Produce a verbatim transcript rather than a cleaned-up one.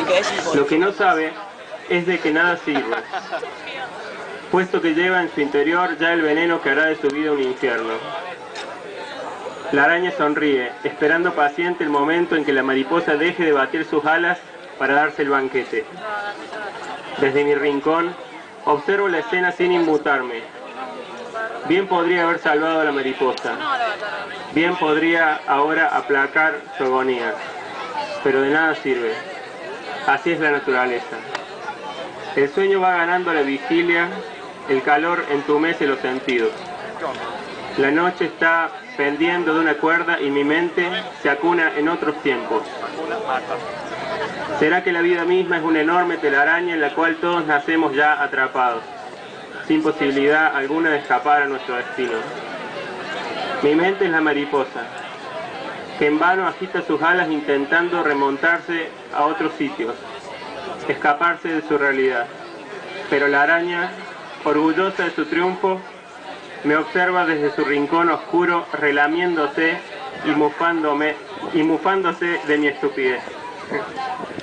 Lo que no sabe es de que nada sirve, puesto que lleva en su interior ya el veneno que hará de su vida un infierno. La araña sonríe, esperando paciente el momento en que la mariposa deje de batir sus alas para darse el banquete. Desde mi rincón, observo la escena sin inmutarme. Bien podría haber salvado a la mariposa. Bien podría ahora aplacar su agonía. Pero de nada sirve. Así es la naturaleza. El sueño va ganando la vigilia, el calor entumece los sentidos. La noche está pendiendo de una cuerda y mi mente se acuna en otros tiempos. ¿Será que la vida misma es una enorme telaraña en la cual todos nacemos ya atrapados, sin posibilidad alguna de escapar a nuestro destino? Mi mente es la mariposa, que en vano agita sus alas intentando remontarse a otros sitios, escaparse de su realidad. Pero la araña, orgullosa de su triunfo, me observa desde su rincón oscuro, relamiéndose y mufándome, y mufándose de mi estupidez.